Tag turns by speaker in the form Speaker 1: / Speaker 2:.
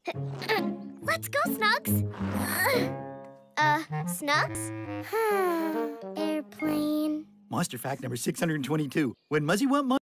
Speaker 1: Let's go, Snugs. Snugs? Airplane.
Speaker 2: Monster fact number 622. When Muzzy want